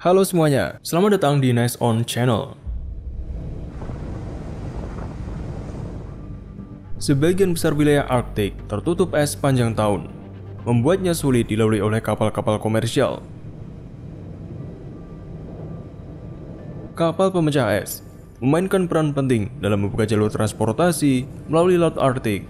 Halo semuanya, selamat datang di Nice On Channel. Sebagian besar wilayah Arktik tertutup es sepanjang tahun, membuatnya sulit dilalui oleh kapal-kapal komersial. Kapal pemecah es memainkan peran penting dalam membuka jalur transportasi melalui Laut Arktik.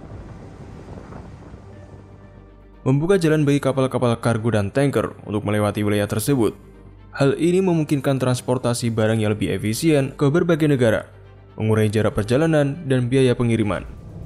Membuka jalan bagi kapal-kapal kargo dan tanker untuk melewati wilayah tersebut. Hal ini memungkinkan transportasi barang yang lebih efisien ke berbagai negara, mengurangi jarak perjalanan dan biaya pengiriman.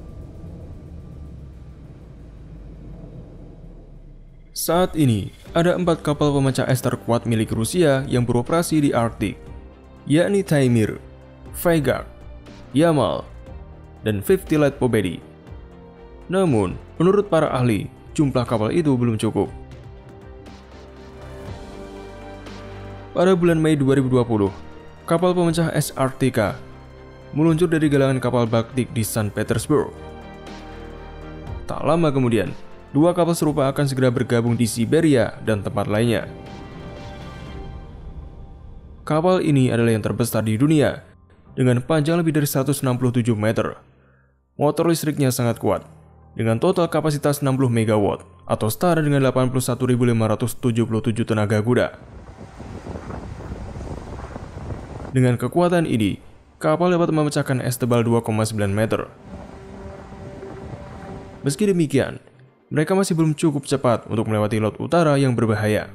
Saat ini, ada 4 kapal pemecah es terkuat milik Rusia yang beroperasi di Arktik, yakni Taimyr, Vaygak, Yamal, dan 50 Light Pobedy. Namun, menurut para ahli, jumlah kapal itu belum cukup. Pada bulan Mei 2020, kapal pemecah es Arktika meluncur dari galangan kapal Baltik di St. Petersburg. Tak lama kemudian, 2 kapal serupa akan segera bergabung di Siberia dan tempat lainnya. Kapal ini adalah yang terbesar di dunia, dengan panjang lebih dari 167 meter. Motor listriknya sangat kuat, dengan total kapasitas 60 MW atau setara dengan 81.577 tenaga kuda. Dengan kekuatan ini, kapal dapat memecahkan es tebal 2,9 meter. Meski demikian, mereka masih belum cukup cepat untuk melewati Laut Utara yang berbahaya.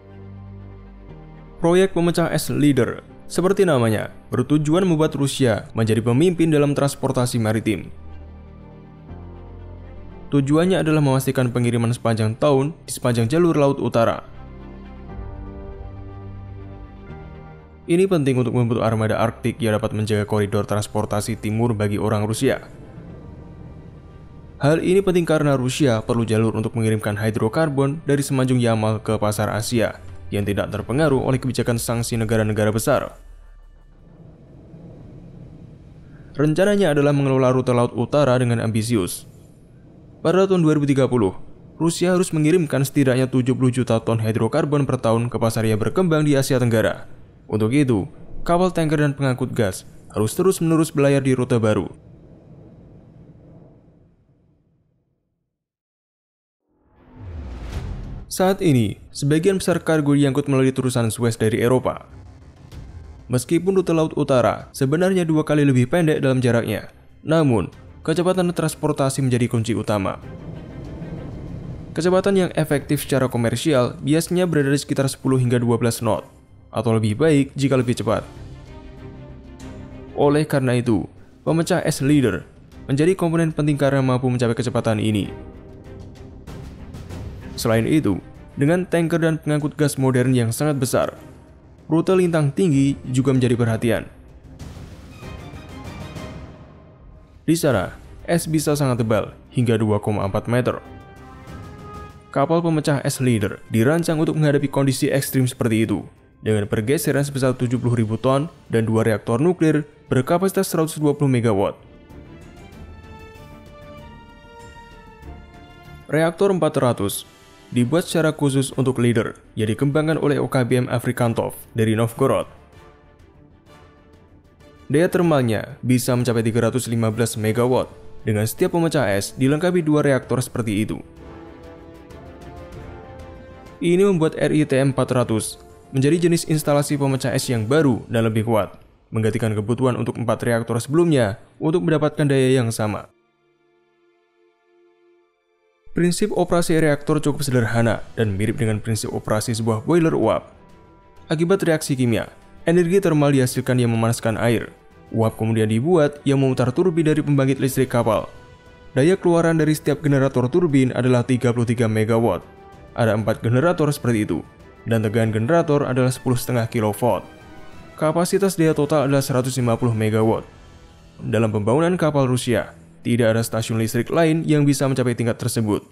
Proyek pemecah es Leader, seperti namanya, bertujuan membuat Rusia menjadi pemimpin dalam transportasi maritim. Tujuannya adalah memastikan pengiriman sepanjang tahun di sepanjang jalur Laut Utara. Ini penting untuk membentuk armada Arktik yang dapat menjaga koridor transportasi timur bagi orang Rusia. Hal ini penting karena Rusia perlu jalur untuk mengirimkan hidrokarbon dari semenanjung Yamal ke pasar Asia yang tidak terpengaruh oleh kebijakan sanksi negara-negara besar. Rencananya adalah mengelola rute Laut Utara dengan ambisius. Pada tahun 2030, Rusia harus mengirimkan setidaknya 70 juta ton hidrokarbon per tahun ke pasar yang berkembang di Asia Tenggara. Untuk itu, kapal tanker dan pengangkut gas harus terus-menerus berlayar di rute baru. Saat ini, sebagian besar kargo diangkut melalui terusan Suez dari Eropa. Meskipun rute Laut Utara sebenarnya 2 kali lebih pendek dalam jaraknya, namun kecepatan transportasi menjadi kunci utama. Kecepatan yang efektif secara komersial biasanya berada di sekitar 10 hingga 12 knot, atau lebih baik jika lebih cepat. Oleh karena itu, pemecah es Leader menjadi komponen penting karena mampu mencapai kecepatan ini. Selain itu, dengan tanker dan pengangkut gas modern yang sangat besar, rute lintang tinggi juga menjadi perhatian. Di sana, es bisa sangat tebal hingga 2,4 meter. Kapal pemecah es Leader dirancang untuk menghadapi kondisi ekstrim seperti itu, dengan pergeseran sebesar 70.000 ton dan 2 reaktor nuklir berkapasitas 120 MW. Reaktor 400 dibuat secara khusus untuk Leader yang dikembangkan oleh OKBM Afrikantov dari Novgorod. Daya termalnya bisa mencapai 315 MW dengan setiap pemecah es dilengkapi 2 reaktor seperti itu. Ini membuat RITM-400 menjadi jenis instalasi pemecah es yang baru dan lebih kuat, menggantikan kebutuhan untuk 4 reaktor sebelumnya untuk mendapatkan daya yang sama. Prinsip operasi reaktor cukup sederhana dan mirip dengan prinsip operasi sebuah boiler uap. Akibat reaksi kimia, energi termal dihasilkan yang memanaskan air. Uap kemudian dibuat yang memutar turbin dari pembangkit listrik kapal. Daya keluaran dari setiap generator turbin adalah 33 MW. Ada 4 generator seperti itu, dan tegangan generator adalah 10,5 kV. Kapasitas daya total adalah 150 MW. Dalam pembangunan kapal Rusia, tidak ada stasiun listrik lain yang bisa mencapai tingkat tersebut.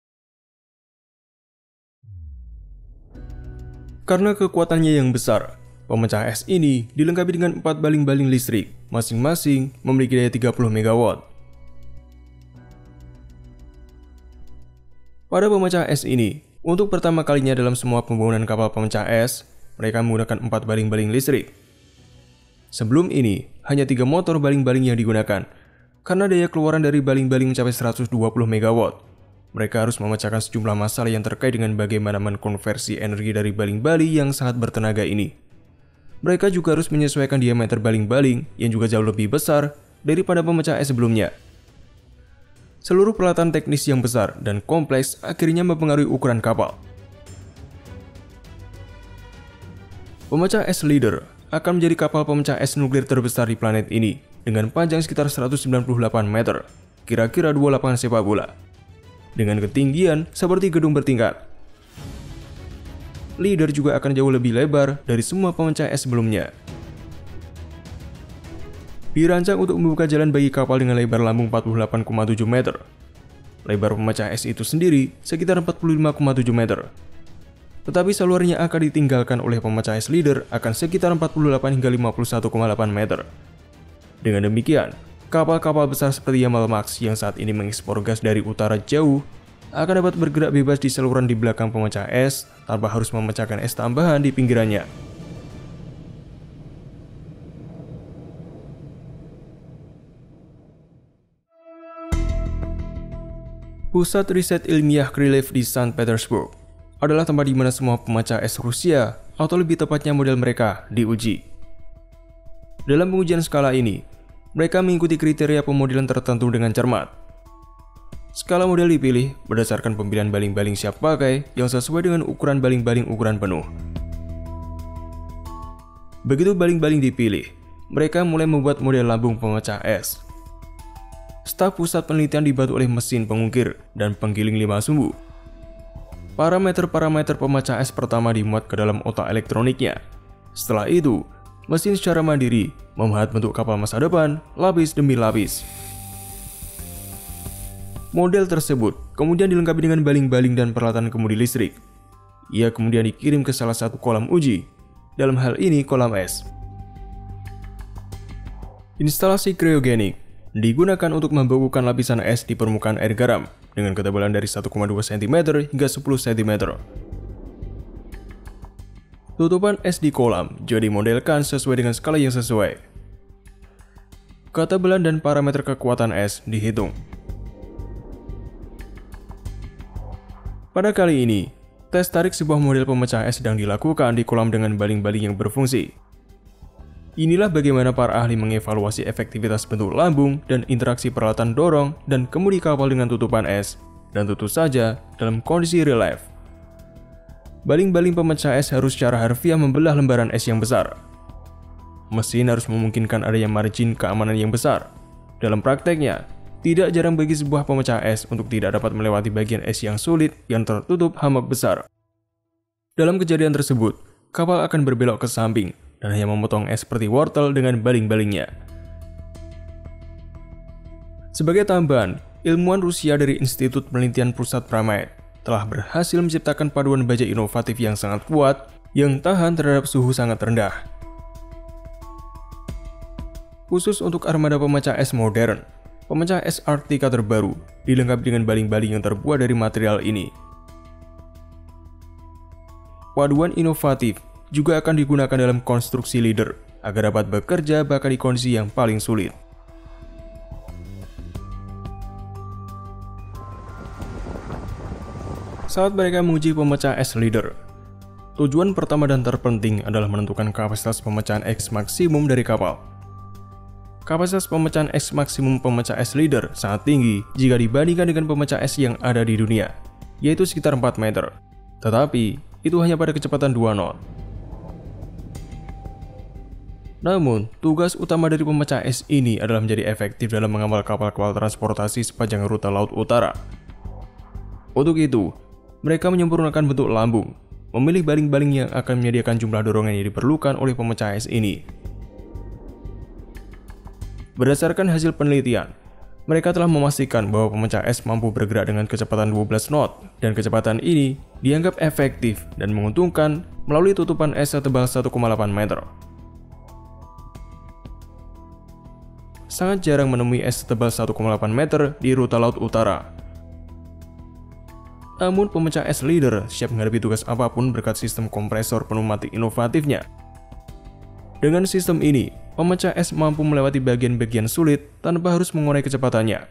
Karena kekuatannya yang besar, pemecah es ini dilengkapi dengan 4 baling-baling listrik, masing-masing memiliki daya 30 MW. Pada pemecah es ini, untuk pertama kalinya dalam semua pembangunan kapal pemecah es, mereka menggunakan 4 baling-baling listrik. Sebelum ini, hanya 3 motor baling-baling yang digunakan. Karena daya keluaran dari baling-baling mencapai 120 MW, mereka harus memecahkan sejumlah masalah yang terkait dengan bagaimana mengkonversi energi dari baling-baling yang sangat bertenaga ini. Mereka juga harus menyesuaikan diameter baling-baling yang juga jauh lebih besar daripada pemecah es sebelumnya. Seluruh peralatan teknis yang besar dan kompleks akhirnya mempengaruhi ukuran kapal. Pemecah es Leader akan menjadi kapal pemecah es nuklir terbesar di planet ini dengan panjang sekitar 198 meter, kira-kira 2 lapangan sepak bola, dengan ketinggian seperti gedung bertingkat. Leader juga akan jauh lebih lebar dari semua pemecah es sebelumnya. Dirancang untuk membuka jalan bagi kapal dengan lebar lambung 48,7 meter. Lebar pemecah es itu sendiri sekitar 45,7 meter. Tetapi salurannya akan ditinggalkan oleh pemecah es Leader akan sekitar 48 hingga 51,8 meter. Dengan demikian, kapal-kapal besar seperti Yamal Max yang saat ini mengekspor gas dari utara jauh akan dapat bergerak bebas di saluran di belakang pemecah es tanpa harus memecahkan es tambahan di pinggirannya. Pusat Riset Ilmiah Krylev di St. Petersburg adalah tempat di mana semua pemecah es Rusia, atau lebih tepatnya model mereka, diuji. Dalam pengujian skala ini, mereka mengikuti kriteria pemodelan tertentu dengan cermat. Skala model dipilih berdasarkan pemilihan baling-baling siap pakai yang sesuai dengan ukuran baling-baling ukuran penuh. Begitu baling-baling dipilih, mereka mulai membuat model lambung pemecah es. Staf pusat penelitian dibantu oleh mesin pengukir dan penggiling 5 sumbu. Parameter-parameter pemecah es pertama dimuat ke dalam otak elektroniknya. Setelah itu, mesin secara mandiri memahat bentuk kapal masa depan lapis demi lapis. Model tersebut kemudian dilengkapi dengan baling-baling dan peralatan kemudi listrik. Ia kemudian dikirim ke salah satu kolam uji, dalam hal ini kolam es. Instalasi kriogenik digunakan untuk membekukan lapisan es di permukaan air garam dengan ketebalan dari 1,2 cm hingga 10 cm. Tutupan es di kolam juga dimodelkan sesuai dengan skala yang sesuai. Ketebalan dan parameter kekuatan es dihitung. Pada kali ini, tes tarik sebuah model pemecah es sedang dilakukan di kolam dengan baling-baling yang berfungsi. Inilah bagaimana para ahli mengevaluasi efektivitas bentuk lambung dan interaksi peralatan dorong dan kemudi kapal dengan tutupan es, dan tentu saja dalam kondisi real life. Baling-baling pemecah es harus secara harfiah membelah lembaran es yang besar. Mesin harus memungkinkan adanya margin keamanan yang besar. Dalam prakteknya, tidak jarang bagi sebuah pemecah es untuk tidak dapat melewati bagian es yang sulit yang tertutup hamak besar. Dalam kejadian tersebut, kapal akan berbelok ke samping dan hanya memotong es seperti wortel dengan baling-balingnya. Sebagai tambahan, ilmuwan Rusia dari Institut Penelitian Pusat Pramaed telah berhasil menciptakan paduan baja inovatif yang sangat kuat yang tahan terhadap suhu sangat rendah. Khusus untuk armada pemecah es modern, pemecah es Arktika terbaru dilengkapi dengan baling-baling yang terbuat dari material ini. Paduan inovatif juga akan digunakan dalam konstruksi Leader agar dapat bekerja bahkan di kondisi yang paling sulit. Saat mereka menguji pemecah es Leader, tujuan pertama dan terpenting adalah menentukan kapasitas pemecahan es maksimum dari kapal. Kapasitas pemecahan es maksimum pemecah es Leader sangat tinggi jika dibandingkan dengan pemecah es yang ada di dunia, yaitu sekitar 4 meter. Tetapi, itu hanya pada kecepatan 2 knot. Namun, tugas utama dari pemecah es ini adalah menjadi efektif dalam mengawal kapal-kapal transportasi sepanjang rute laut utara. Untuk itu, mereka menyempurnakan bentuk lambung, memilih baling-baling yang akan menyediakan jumlah dorongan yang diperlukan oleh pemecah es ini. Berdasarkan hasil penelitian, mereka telah memastikan bahwa pemecah es mampu bergerak dengan kecepatan 12 knot, dan kecepatan ini dianggap efektif dan menguntungkan melalui tutupan es setebal 1,8 meter. Sangat jarang menemui es setebal 1,8 meter di rute laut utara. Namun pemecah es leader siap menghadapi tugas apapun berkat sistem kompresor pneumatik inovatifnya. Dengan sistem ini, pemecah es mampu melewati bagian-bagian sulit tanpa harus mengurangi kecepatannya.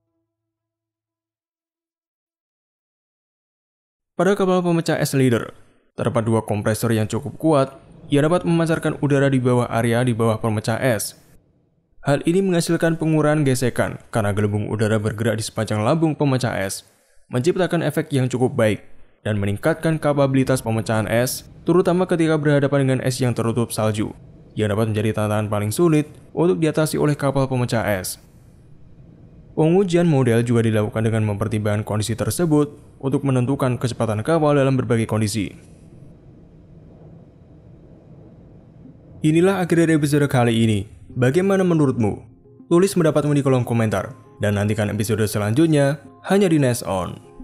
Pada kapal pemecah es leader, terdapat dua kompresor yang cukup kuat yang dapat memancarkan udara di bawah area di bawah pemecah es. Hal ini menghasilkan pengurangan gesekan karena gelembung udara bergerak di sepanjang lambung pemecah es, menciptakan efek yang cukup baik dan meningkatkan kapabilitas pemecahan es, terutama ketika berhadapan dengan es yang tertutup salju, yang dapat menjadi tantangan paling sulit untuk diatasi oleh kapal pemecah es. Pengujian model juga dilakukan dengan mempertimbangkan kondisi tersebut untuk menentukan kecepatan kapal dalam berbagai kondisi. Inilah akhir dari episode kali ini. Bagaimana menurutmu? Tulis pendapatmu di kolom komentar. Dan nantikan episode selanjutnya hanya di Next On.